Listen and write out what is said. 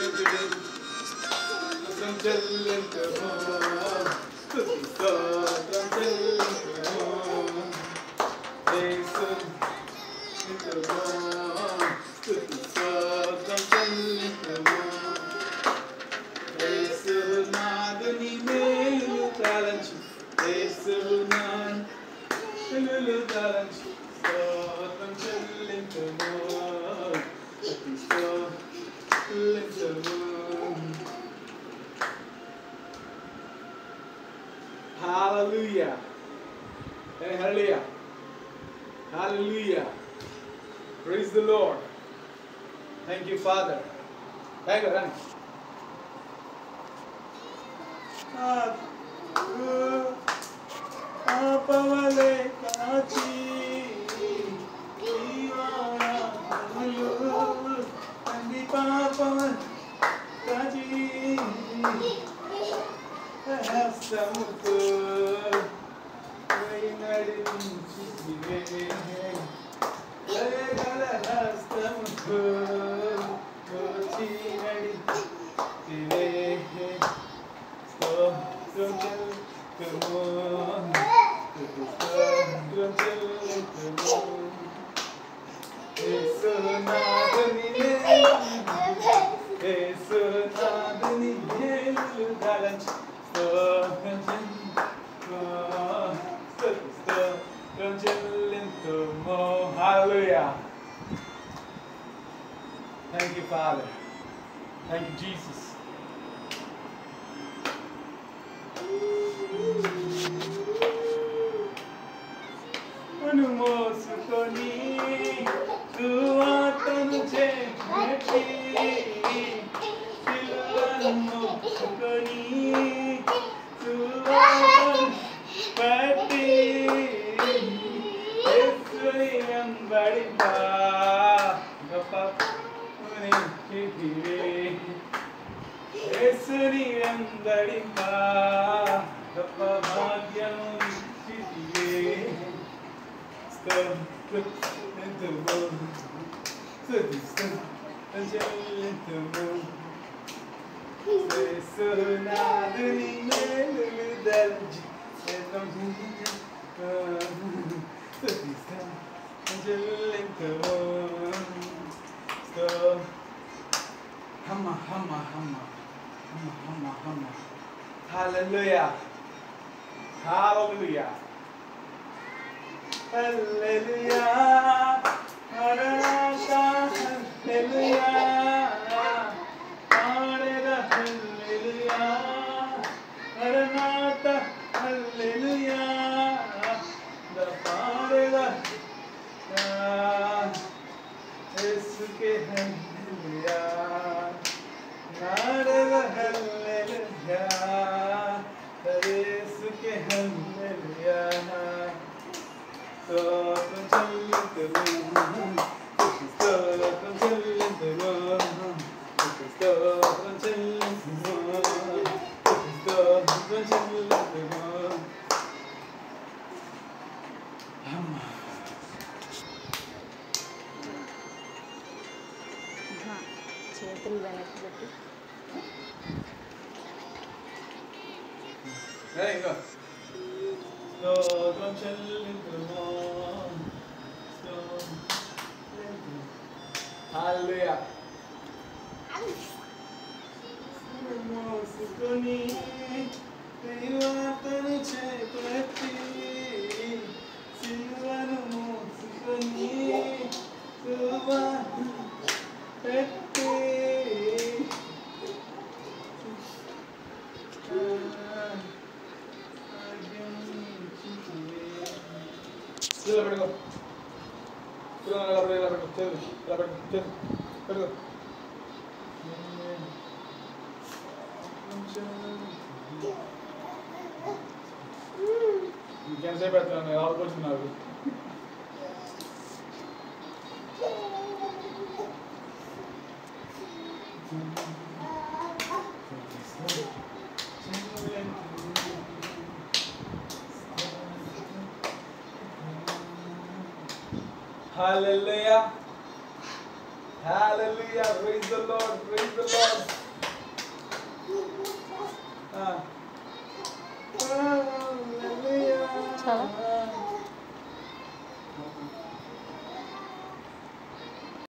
Hallelujah. Hey, hallelujah. Hallelujah. Praise the Lord. Thank you, Father. Thank you, Rani. Hallelujah. Thank you, Father. Thank you, Jesus. Hallelujah. Hallelujah. Hallelujah. Maranatha. Hallelujah. Hallelujah. Maranatha. Hallelujah. The Father. Yesu ke hallelujah. Hallelujah. Yesu ke hallelujah. Sthothram chellinthumu. Sthothram chellinthumu. Sthothram chellinthumu. Sthothram chellinthumu. చేతులు వెనక్కి పెట్టి Sthothram chellinthumu. Hallelujah. మోసుకొని దైవాతని చేపట్టి సిలువను మోసుకొని సువాను పెట్టి ఇలా పెట్టుకో ఇలా పెట్టుకో ఇలా పెట్టుకో ఇంకెంతసేపు పెడతాను ఆడుకోవచ్చు Hallelujah. Hallelujah. Praise the Lord. Praise the Lord. Hallelujah. చాలా